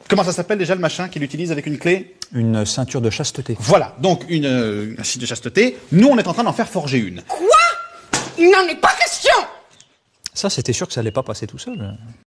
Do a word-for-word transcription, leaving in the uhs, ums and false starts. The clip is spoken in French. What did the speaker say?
Comment ça s'appelle déjà le machin qu'il utilise avec une clé? Une ceinture de chasteté. Voilà, donc une, euh, un site de chasteté. Nous, on est en train d'en faire forger une. Quoi? Il n'en est pas question! Ça, c'était sûr que ça allait pas passer tout seul.